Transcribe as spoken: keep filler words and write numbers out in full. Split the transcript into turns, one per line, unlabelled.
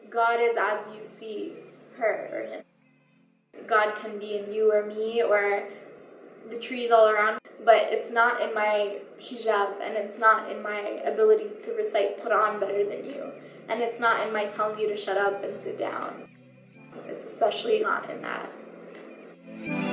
God is as you see her or him. God can be in you or me or the trees all around, but it's not in my hijab, and it's not in my ability to recite Quran better than you, and it's not in my telling you to shut up and sit down. It's especially not in that.